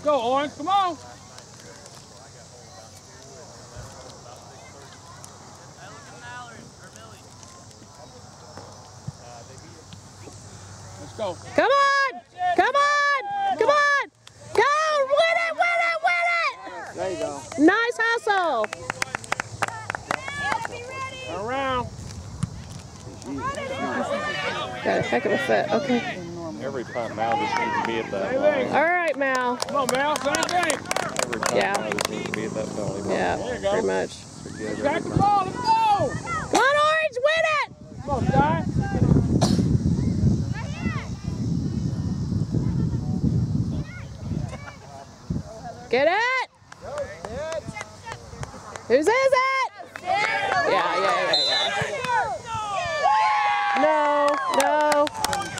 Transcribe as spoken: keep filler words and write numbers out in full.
Go, Orange, come on. Let's go. Come on! Come on! Come on! Go! Win it! Win it! Win it! There you go. Nice hustle! Turn around. Got a heck of a fit. Okay. Every punt, Mal just needs to be at that line. All right, Mal. Come on, Mal. Same thing. Every punt, Yeah. Mal just needs to be at that penalty line. Yeah, There you go. pretty much. Got the ball. Let's go. Come on, Orange! Win it! Come on, Sky. Get it! Whose is it?